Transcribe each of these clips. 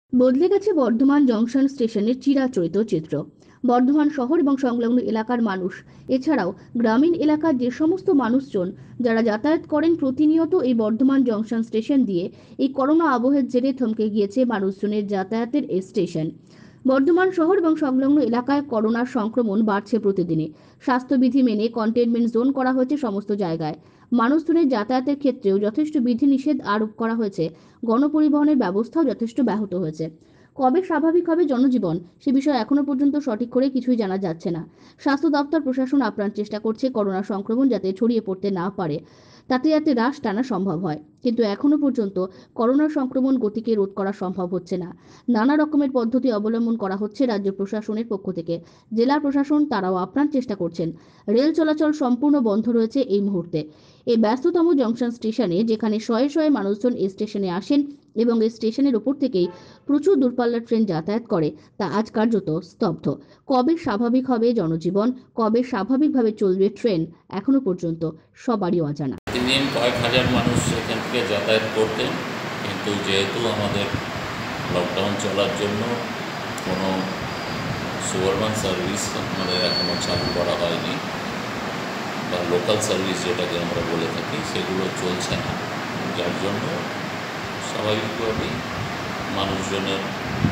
বদলে গেছে বর্ধমান জংশন স্টেশনের চিরাচরিত চিত্র। বর্ধমান শহর এবং সংলগ্ন এলাকার মানুষ, এছাড়াও গ্রামীণ এলাকার যে সমস্ত মানুষজন যারা যাতায়াত করেন প্রতিনিয়ত এই বর্ধমান জংশন স্টেশন দিয়ে, এই করোনা আবহের জেরে থমকে গিয়েছে মানুষজনের যাতায়াতের এই স্টেশন। বর্ধমান শহর এবং সংলগ্ন এলাকায় করোনার সংক্রমণ বাড়ছে প্রতিদিনে। স্বাস্থ্যবিধি মেনে কন্টেনমেন্ট জোন করা হয়েছে সমস্ত জায়গায়। মানুষজনের যাতায়াতের ক্ষেত্রেও যথেষ্ট বিধিনিষেধ আরোপ করা হয়েছে। গণপরিবহনের ব্যবস্থাও যথেষ্ট ব্যাহত হয়েছে। কবে স্বাভাবিক হবে জনজীবন, সে বিষয়ে এখনো পর্যন্ত সঠিক করে কিছুই জানা যাচ্ছে না। স্বাস্থ্য দপ্তর প্রশাসন আপ্রাণ চেষ্টা করছে করোনা সংক্রমণ যাতে ছড়িয়ে পড়তে না পারে, তাতে যাতে হ্রাস টানা সম্ভব হয়, কিন্তু এখনো পর্যন্ত করোনা সংক্রমণ গতিকে রোধ করা সম্ভব হচ্ছে না। নানা রকমের পদ্ধতি অবলম্বন করা হচ্ছে রাজ্য প্রশাসনের পক্ষ থেকে। জেলা প্রশাসন তারাও আপ্রাণ চেষ্টা করছেন। রেল চলাচল সম্পূর্ণ বন্ধ রয়েছে এই মুহূর্তে। এই ব্যস্ততম জংশন স্টেশনে, যেখানে শয়ে শয়ে মানুষজন এই স্টেশনে আসেন এবং এই স্টেশনের উপর থেকেই প্রচুর দূরপাল্লার ট্রেন যাতায়াত করে, তা আজ কার্যত স্তব্ধ। কবে স্বাভাবিক হবে জনজীবন, কবে স্বাভাবিকভাবে চলবে ট্রেন, এখনো পর্যন্ত সবারই অজানা। প্রতিদিন কয়েক হাজার মানুষ এখান থেকে যাতায়াত করতেন, কিন্তু যেহেতু আমাদের লকডাউন চলার জন্য কোনো সুপারমান সার্ভিস আমাদের এখনও চালু করা হয়নি, বা লোকাল সার্ভিস যেটাকে আমরা বলে থাকি, সেগুলো চলছে না। যার জন্য স্বাভাবিকভাবেই মানুষজনের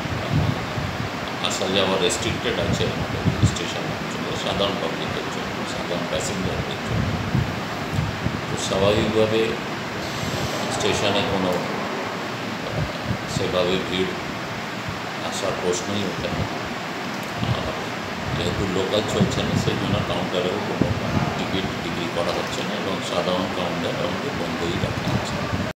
আসা যাওয়া রেস্ট্রিক্টেড আছে আমাদের স্টেশন অঞ্চলে, সাধারণ পাবলিকের জন্য, সাধারণ প্যাসেঞ্জারদের জন্য। তো স্বাভাবিকভাবে স্টেশনে কোনো সেভাবে ভিড় আসার প্রশ্নই ওঠে না। আর যেহেতু লোকাল চলছে না, সেই জন্য কাউন্টারেও কোনো টিকিট বিক্রি করা হচ্ছে না এবং সাধারণ কাউন্টার আমাদের বন্ধই রাখা হচ্ছে।